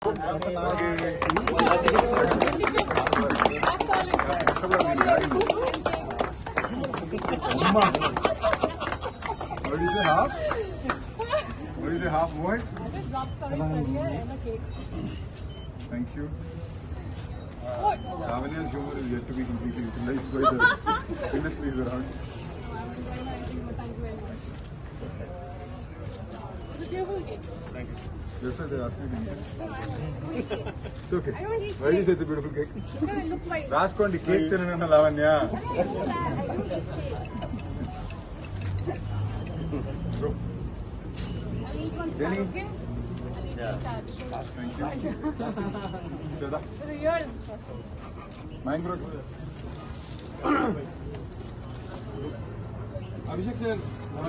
What is a half? What is a half what? And a cake. Thank you. Lavanya's humor is yet to be completely utilized by the industries around. Thank you very much. It's a beautiful cake. Thank you. That's why they're asking me to eat it. No, I don't eat cake. It's okay. I don't eat Why do you cake. say it's a beautiful cake? Because it looks like. Raskondi cake tinana Lavanya. I don't do that. I don't eat cake. Bro, I'll eat one star, Jenny? okay? I'll eat one star. thank you. Sada. There's a year in the first. Mango. Abhishek sir,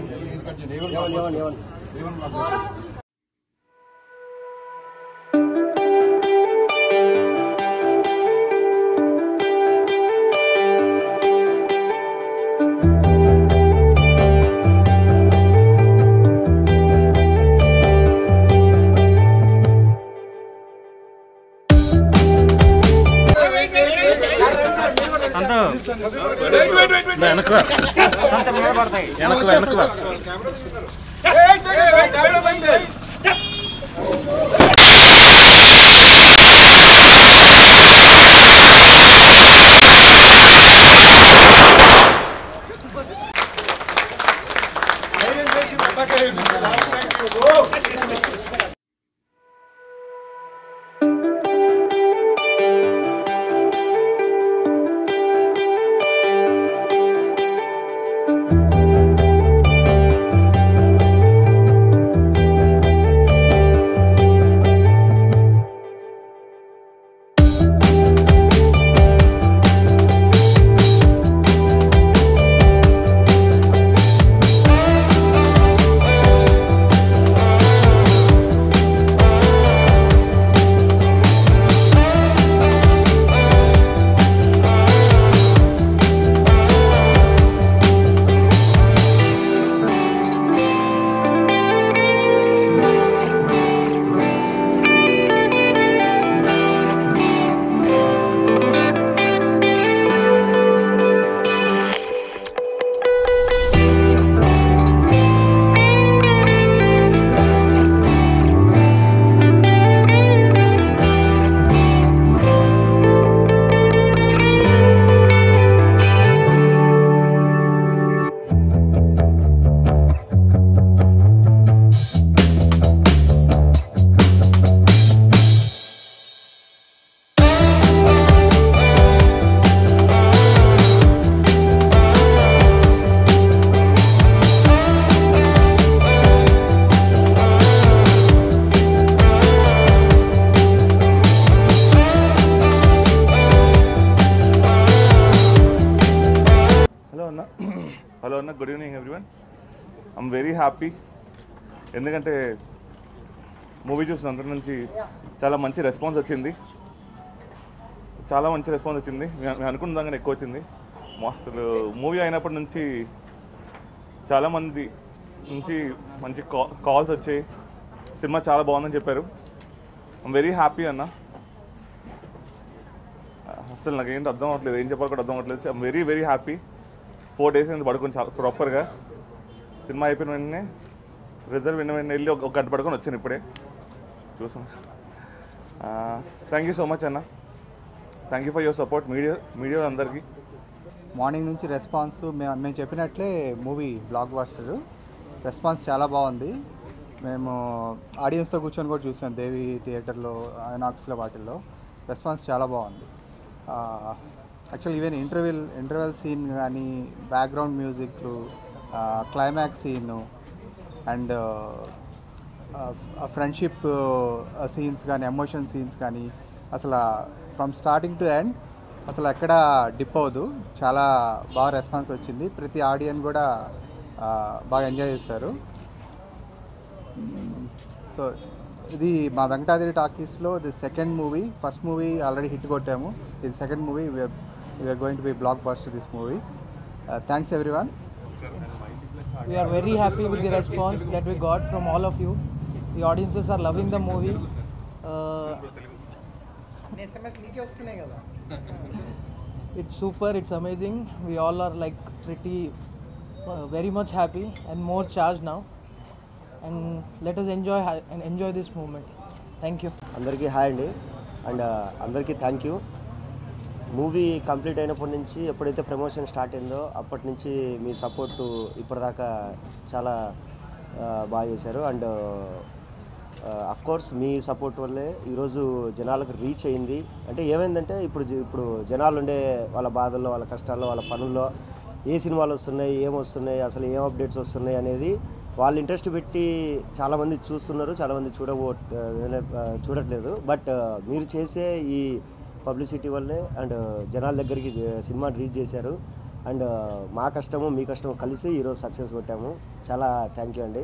Hello Anna, good evening everyone. I'm very happy ఎందుకంటే movie చూసిన అందరి నుంచి చాలా మంచి response వచ్చింది. మేము అనుకున్న దానికన్నా ఎక్కువ వచ్చింది. అసలు మూవీ అయినప్పటి నుంచి చాలామంది నుంచి మంచి కాల్స్ వచ్చాయి. సినిమా చాలా బాగుందని చెప్పారు. ఐమ్ వెరీ హ్యాపీ అన్న. అసలు నాకు ఏంటి అర్థం అవ్వట్లేదు, ఏం చెప్పాలి కూడా అర్థం అవ్వట్లేదు. I'm very very happy. 4 days నుంచి పడుకొని చాలా ప్రాపర్గా సినిమా అయిపోయిన వెంటనే రిజల్ట్ విన్న వెంటనే వెళ్ళి ఒక గంట పడుకొని వచ్చాను ఇప్పుడే చూసాను. థ్యాంక్ యూ సో మచ్ అన్న. Thank you for your support media అందరికీ. మార్నింగ్ నుంచి రెస్పాన్స్ మేము చెప్పినట్లే మూవీ బ్లాక్ బస్టర్ రెస్పాన్స్ చాలా బాగుంది. మేము ఆడియన్స్తో కూర్చొని కూడా చూసాం దేవి థియేటర్లో, ఐనాక్స్లో, వాటిల్లో రెస్పాన్స్ చాలా బాగుంది. యాక్చువల్ ఈవెన్ ఇంటర్వెల్ సీన్ కానీ, background music, climax scene and friendship scenes కానీ, ఎమోషన్ సీన్స్ కానీ అసలు ఫ్రమ్ స్టార్టింగ్ టు ఎండ్ అసలు ఎక్కడ డిప్ అవ్వదు. చాలా బాగా రెస్పాన్స్ వచ్చింది. ప్రతి ఆడియన్స్ కూడా బాగా ఎంజాయ్ చేశారు. సో ఇది మా వెంకటాద్రి టాకీస్లో ఇది second movie. First movie already hit కొట్టాము. ఇది second movie. We're going to be blockbuster this movie. Thanks everyone. We are very happy with the response that we got from all of you. The audiences are loving the movie It's super, it's amazing. We all are like pretty very much happy and more charged now, and let us enjoy this moment. Thank you. అందరికీ hi అండి and అందరికీ thank you. Movie complete అయినప్పటి నుంచి ఎప్పుడైతే promotion start అయిందో అప్పటి నుంచి మీ support ఇప్పటిదాకా చాలా బాగా చేశారు. అండ్ అఫ్కోర్స్ మీ సపోర్ట్ వల్లే ఈరోజు జనాలకు రీచ్ అయింది. అంటే ఏమైందంటే ఇప్పుడు జనాలు ఉండే వాళ్ళ బాధల్లో, వాళ్ళ కష్టాల్లో, వాళ్ళ పనుల్లో ఏ సినిమాలు వస్తున్నాయి, ఏమొస్తున్నాయి, అసలు ఏం అప్డేట్స్ వస్తున్నాయి అనేది వాళ్ళు ఇంట్రెస్ట్ పెట్టి చాలామంది చూస్తున్నారు, చాలామంది చూడట్లేదు. బట్ మీరు చేసే ఈ పబ్లిసిటీ వల్లే అండ్ జనాల దగ్గరికి సినిమా రీచ్ చేశారు. అండ్ మా కష్టము మీ కష్టము కలిసి ఈరోజు సక్సెస్ కొట్టాము. చాలా థ్యాంక్ యూ అండి.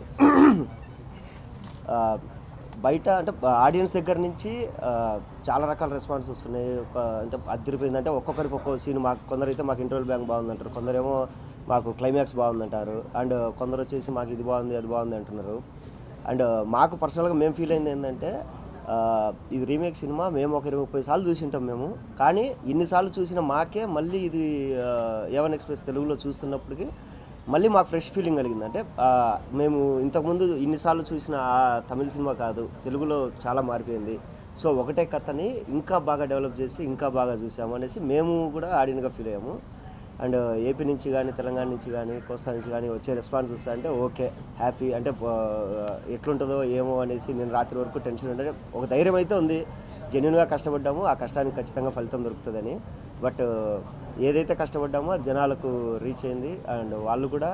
బయట అంటే ఆడియన్స్ దగ్గర నుంచి చాలా రకాల రెస్పాన్స్ వస్తున్నాయి. అంటే అదిరిపోయిందంటే ఒక్కొక్కరికి ఒక్కొక్క సీన్, కొందరైతే మాకు ఇంటర్వల్ బ్యాంక్ బాగుందంటారు, కొందరేమో మాకు క్లైమాక్స్ బాగుందంటారు, అండ్ కొందరు వచ్చేసి మాకు ఇది బాగుంది అది బాగుంది అంటున్నారు. అండ్ మాకు పర్సనల్గా మేము ఫీల్ అయింది ఏంటంటే ఇది రీమేక్ సినిమా, మేము ఒక 20-30 సార్లు చూసింటాం మేము, కానీ ఇన్నిసార్లు చూసిన మాకే మళ్ళీ ఇది A1 Express తెలుగులో చూస్తున్నప్పటికీ మళ్ళీ మాకు ఫ్రెష్ ఫీలింగ్ కలిగింది. అంటే మేము ఇంతకుముందు ఇన్నిసార్లు చూసిన ఆ తమిళ సినిమా కాదు, తెలుగులో చాలా మారిపోయింది. సో ఒకటే కథని ఇంకా బాగా డెవలప్ చేసి ఇంకా బాగా చూసాము అనేసి మేము కూడా ఆడియన్గా ఫీల్ అయ్యాము. అండ్ ఏపీ నుంచి కానీ, తెలంగాణ నుంచి కానీ, కోస్తా నుంచి కానీ వచ్చే రెస్పాన్స్ వస్తా అంటే ఓకే, హ్యాపీ. అంటే ఎట్లుంటుందో ఏమో అనేసి నేను రాత్రి వరకు టెన్షన్ ఉంటే ఒక ధైర్యం అయితే ఉంది. జెన్యున్గా కష్టపడ్డాము, ఆ కష్టానికి ఖచ్చితంగా ఫలితం దొరుకుతుందని. బట్ ఏదైతే కష్టపడ్డామో అది జనాలకు రీచ్ అయింది. అండ్ వాళ్ళు కూడా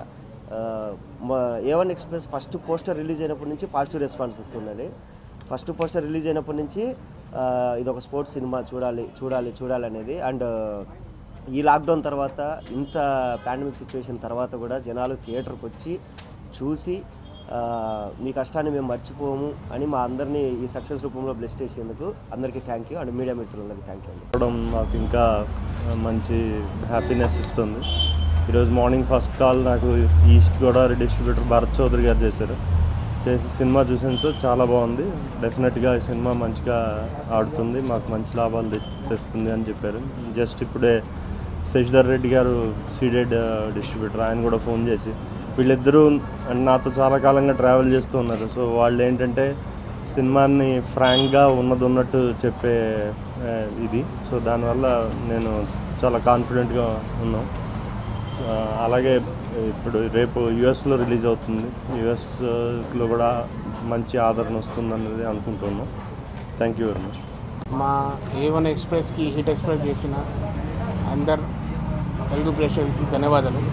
A1 Express first poster release అయినప్పటి నుంచి పాజిటివ్ రెస్పాన్స్ వస్తుందండి. ఫస్ట్ పోస్టర్ రిలీజ్ అయినప్పటి నుంచి ఇది ఒక స్పోర్ట్స్ సినిమా, చూడాలి అనేది. అండ్ ఈ లాక్డౌన్ తర్వాత, ఇంత పాండమిక్ సిచ్యువేషన్ తర్వాత కూడా జనాలు థియేటర్కి వచ్చి చూసి మీ కష్టాన్ని మేము మర్చిపోము అని మా అందరినీ ఈ సక్సెస్ రూపంలో బ్లెస్ చేసేందుకు అందరికీ థ్యాంక్ యూ. అండ్ మీడియా మిత్రులందరికీ థ్యాంక్ యూ అండి. నాకు ఇంకా మంచి హ్యాపీనెస్ ఇస్తుంది. ఈరోజు మార్నింగ్ ఫస్ట్ కాల్ నాకు ఈస్ట్ గోదావరి డిస్ట్రిబ్యూటర్ భరత్ చౌదరి గారు చేసి సినిమా చూసాను సార్, చాలా బాగుంది, డెఫినెట్గా ఈ సినిమా మంచిగా ఆడుతుంది, మాకు మంచి లాభాలు తెస్తుంది అని చెప్పారు. జస్ట్ ఇప్పుడే శశిధర్ రెడ్డి గారు సీడెడ్ డిస్ట్రిబ్యూటర్, ఆయన కూడా ఫోన్ చేసి వీళ్ళిద్దరూ నాతో చాలా కాలంగా ట్రావెల్ చేస్తూ ఉన్నారు. సో వాళ్ళు ఏంటంటే సినిమాని ఫ్రాంక్గా ఉన్నట్టు చెప్పే ఇది. సో దానివల్ల నేను చాలా కాన్ఫిడెంట్గా ఉన్నాం. అలాగే ఇప్పుడు రేపు యుఎస్లో రిలీజ్ అవుతుంది, యుఎస్లో కూడా మంచి ఆదరణ వస్తుందన్నది అనుకుంటున్నాం. Thank you very much. మా A1 ఎక్స్ప్రెస్కి హిట్ ఎక్స్ప్రెస్ చేసిన అందరు తెలుగు ప్రేక్షకులకి ధన్యవాదాలు.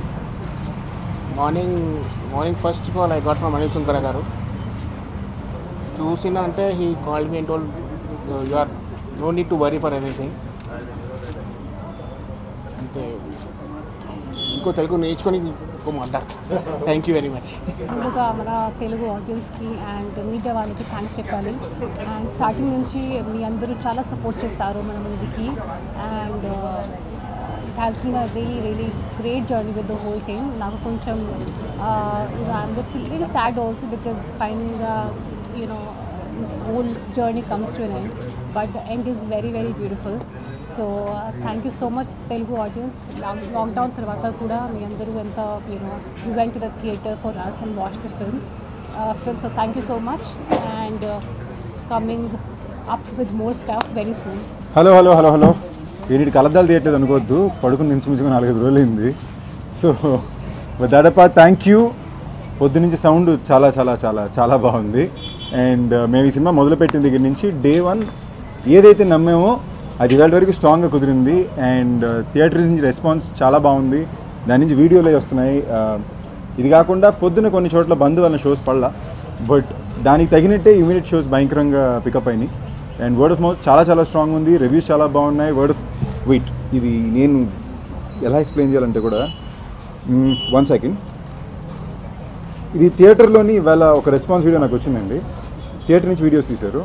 Morning first call I got from Anil Sunkara గారు. చూసిన అంటే he called me and told you are no need to worry for anything. అంటే ఇంకో తెలుగు నేర్చుకొని ఇంకో మాట్లాడతాను. Thank you very much. ముందుగా మన తెలుగు ఆడియన్స్కి అండ్ మీడియా వాళ్ళకి థ్యాంక్స్ చెప్పాలి. అండ్ స్టార్టింగ్ నుంచి మీ అందరూ చాలా సపోర్ట్ చేస్తారు మన మూవీకి. And it has been a really great journey with the whole team. నాకు కొంచెం I'm really sad also because ఫైనల్గా this whole journey comes to an end, but the end is very, very beautiful. So thank you so much Telugu audience. Lockdown tarvata kuda mee andaru enta you went to the theatre for us and watched the film. So thank you so much, and coming up with more stuff very soon. Hello వీడికి కలద్దాలు తీయట్లేదు అనుకోవద్దు, పడుకుని నించుమించుకుని 4-5 రోజులు అయింది. So that apart thank you. పొద్దు నుంచి సౌండ్ చాలా చాలా చాలా చాలా బాగుంది. అండ్ మేము ఈ సినిమా మొదలుపెట్టిన దగ్గర నుంచి డే 1 ఏదైతే నమ్మామో అది ఇవాళ వరకు స్ట్రాంగ్గా కుదిరింది. అండ్ థియేటర్స్ నుంచి రెస్పాన్స్ చాలా బాగుంది, దాని నుంచి వీడియోలు వస్తున్నాయి. ఇది కాకుండా పొద్దున కొన్ని చోట్ల బంద్ వల్ల షోస్ పడలా, బట్ దానికి తగినట్టే ఇమీడియట్ షోస్ భయంకరంగా పికప్ అయినాయి. అండ్ వర్డ్ ఆఫ్ మౌత్ చాలా చాలా స్ట్రాంగ్ ఉంది, రివ్యూస్ చాలా బాగున్నాయి. ఇది నేను ఎలా ఎక్స్ప్లెయిన్ చేయాలంటే కూడా 1 సెకండ్. ఇది థియేటర్లోని ఇవాళ ఒక రెస్పాన్స్ వీడియో నాకు వచ్చిందండి. థియేటర్ నుంచి వీడియోస్ తీశారు.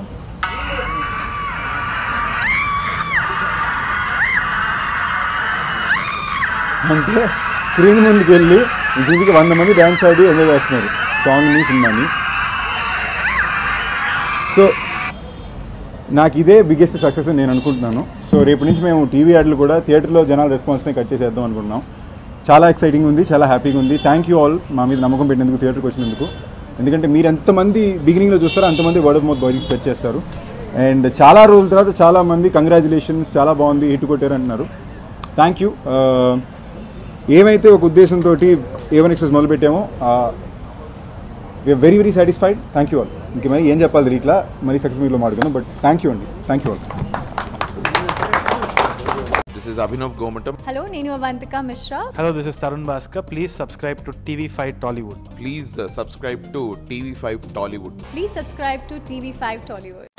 అంటే స్క్రీన్ ముందుకు వెళ్ళి ఇంటికి 100 మంది డ్యాన్స్ ఆడి ఎంజాయ్ చేస్తున్నారు సాంగ్ని, సినిమాని. సో నాకు ఇదే బిగ్గెస్ట్ సక్సెస్ అని నేను అనుకుంటున్నాను. సో రేపు నుంచి మేము టీవీ యాడ్లు కూడా థియేటర్లో జనాల రెస్పాన్స్ని కట్ చేసేద్దాం అనుకుంటున్నాం. చాలా ఎక్సైటింగ్ ఉంది, చాలా హ్యాపీగా ఉంది. థ్యాంక్ యూ ఆల్ మా మీద నమ్మకం పెట్టినందుకు, థియేటర్కి వచ్చినందుకు. ఎందుకంటే మీరు ఎంతమంది బిగినింగ్లో చూస్తారో అంతమంది వర్డ్ ఆఫ్ మౌత్ బౌలింగ్ స్ప్రెడ్ చేస్తారు. అండ్ చాలా రోజుల తర్వాత చాలామంది కంగ్రాచులేషన్స్, చాలా బాగుంది, హిట్ కొట్టారు అంటున్నారు. Thank you. ఏమైతే ఒక ఉద్దేశంతో A1 Express మొదలుపెట్టామో we're very very satisfied. Thank you all. ఇంక మరి ఏం చెప్పాలి ఇట్లా మరీ సక్సెస్ మీట్లో మాట్లాడుకున్నాను, బట్ థ్యాంక్ యూ అండి. Thank you all. This is Abhinav Gomatam. Hello, Nenu Avantika Mishra. Hello, this is Tarun Bhaskar. Please subscribe to TV5 Tollywood. Please subscribe to TV5 Tollywood. Please subscribe to TV5 Tollywood.